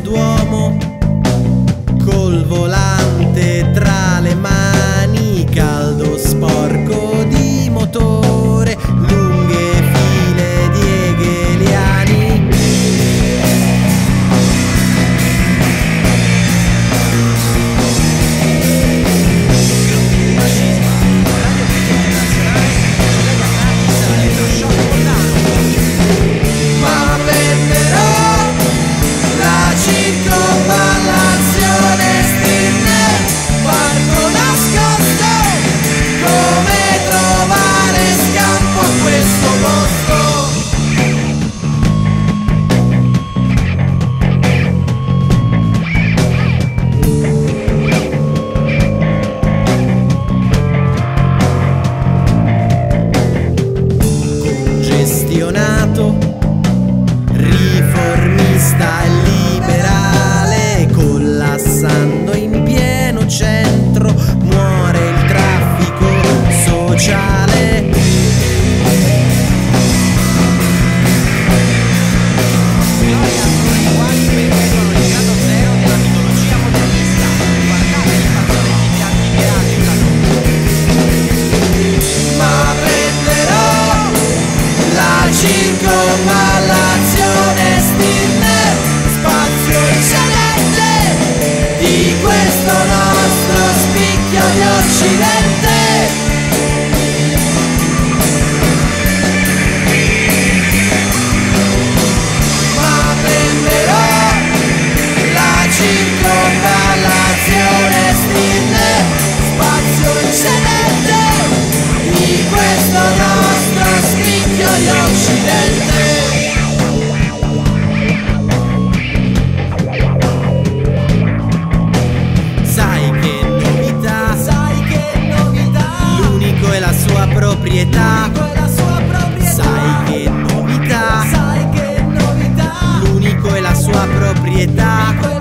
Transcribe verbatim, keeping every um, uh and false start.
Duomo, col volante tra le mani, caldo sporco di motore, lunghe file di hegeliani. Ma prenderò la circonvallazione Stirner, parco nascosto, come trovare scampo a questo posto. Congestionato, riformista e liberale, collassando in pieno centro, muore il traffico sociale. Ma prenderò la circonvallazione Stirner, spazio eccellente di questo nostro spicchio di Occidente. Ma prenderò la circonvallazione Stirner, spazio eccellente di questo nostro spicchio di Occidente. Sai che novità, sai che novità, l'unico è la sua proprietà. Sai che novità, sai che novità, l'unico è la sua proprietà.